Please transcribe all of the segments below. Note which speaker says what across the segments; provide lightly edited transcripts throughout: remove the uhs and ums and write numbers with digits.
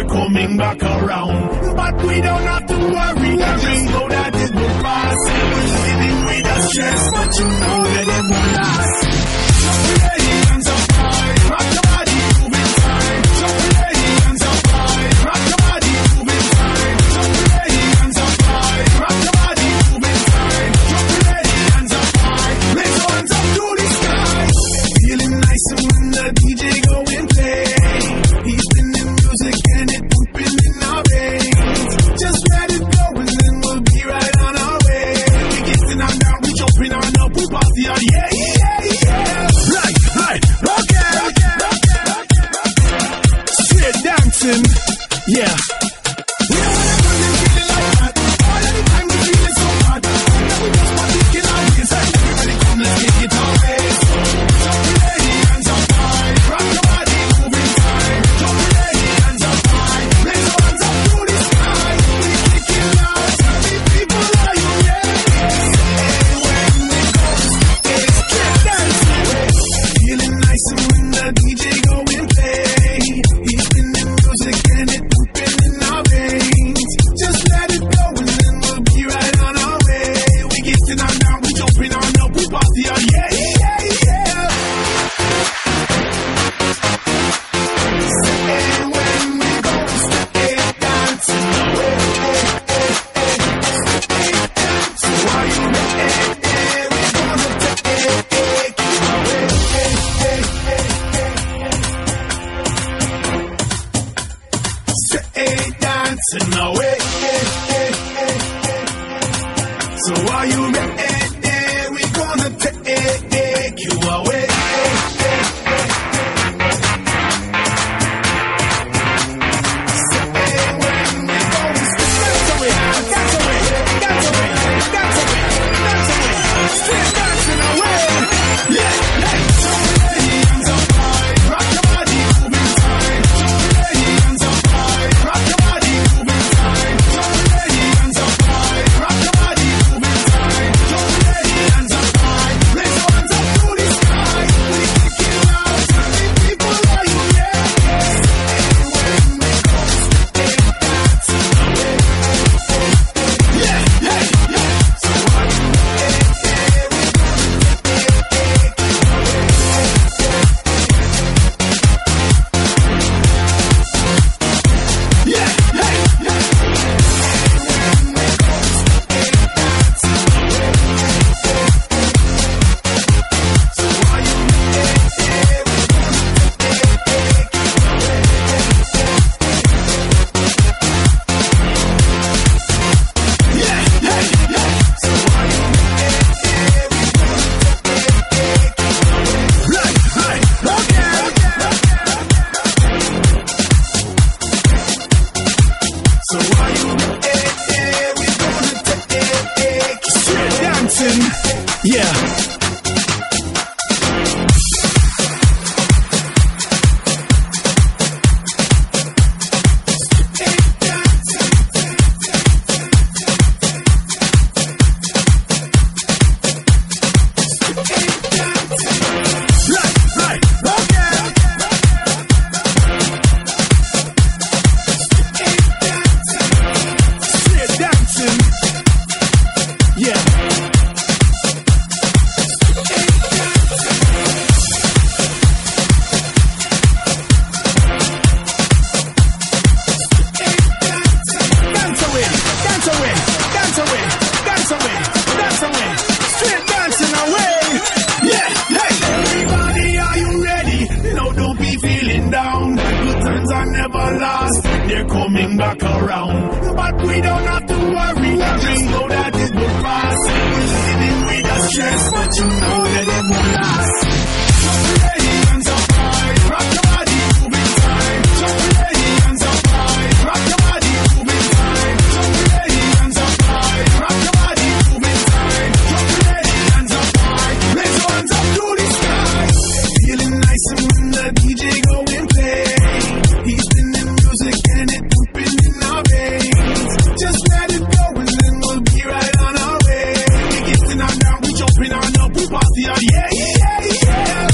Speaker 1: coming back around. But we don't have to worry, just know that it will pass. We're living with the stress, but you know that it won't last. Jump your hands up high, rock your body, moving time. Jump your hands up high, rock your body, moving time. Jump your hands up high, rock your body, moving time. Jump your hands up high, raise your hands up to the sky. Feeling nice when the DJ go and play. He's spinning music and it pumping in our veins. Just let it go and then we'll be right on our way. We getting on down, we jumping on up, we party on, yeah, yeah, yeah. Right, okay. Straight dancing, yeah. We don't wanna come and feel it like that. All of the time we feeling so hot. Now we just want to get our ways. Everybody come, let's get it our ways. Jump your hands up high, rock your body, moving time. Jump your hands up high, raise your hands up to the sky. We kick it out, tell the people how you react. When we go, it's straight dancing. Feeling nice when the DJ go and play. He's spinning music and it pumping in our veins. Just let it go and then we'll be right on our way. We getting on down, we jumping on up, we party on, yeah, yeah, yeah. Say when we go, stay dancing away. Stay dancing while you ready. We're gonna take you away. Stay dancing away. So are you ready? We're gonna take you away. Say when we go, dance away, dance away, dance away, dance away, dance away. Straight dancing away. Yeah, hey. Jump your hands up high, rock your body, moving time. Jump your hands up high, rock your body, moving time. Jump your hands up high, rock your body, moving time. Jump your hands up high, raise your hands up to the sky. We kick it out, tell the people how you react. When we go, stay dancing away. Yeah, yeah, yeah. So are you ready? We're gonna take you away. Yeah, hey, yeah. When we go, stay dancing away. So are you ready? We're gonna take you away. Yeah, hey, yeah. So are you ready? We're gonna take you away. Right, okay. So are you ready? We're gonna take you straight dancing, yeah. Right, okay. Straight dancing, yeah. Dance away, dance away, dance away, dance away, dance away. Straight dancing away. Yeah, hey. Everybody, are you ready? No, don't be feeling down. Good times are never lost. They're coming back around. But we don't have to worry. Just know that it will pass. We're living with the stress, but you know that it won't last. Jump your hands up high, rock your body, moving time. Jump your hands up high, rock your body, moving time. Jump your hands up high, rock your body, moving time. Jump your hands up high, raise your hands up to the sky. Feeling nice when the DJ go and play. He's spinning music and it pumping in our veins. Just let it go and then we'll be right on our way. We getting on down, we jumping on up, we party on, yeah, yeah, yeah.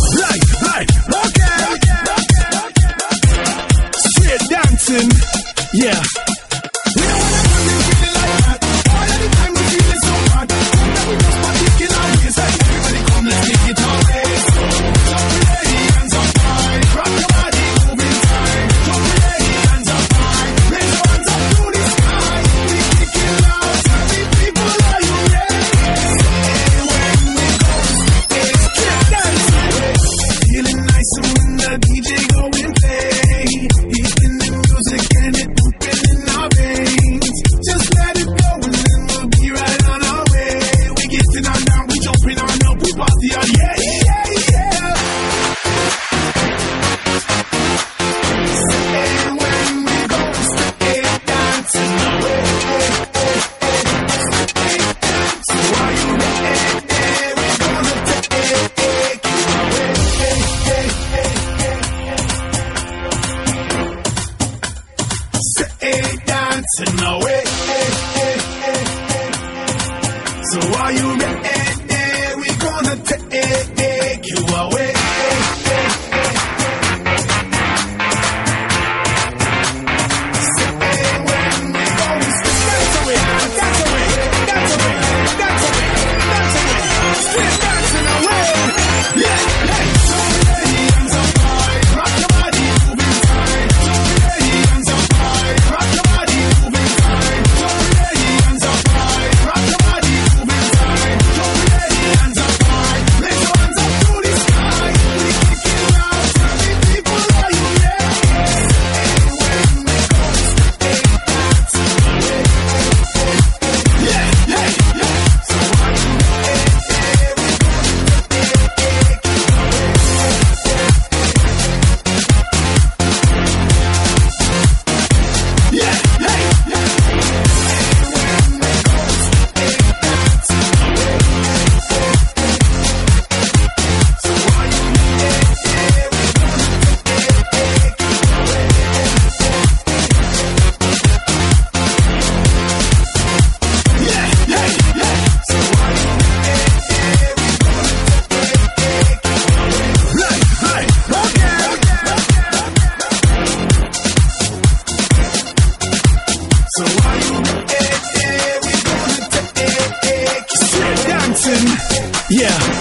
Speaker 1: So are you ready? We're gonna take you away. Yeah.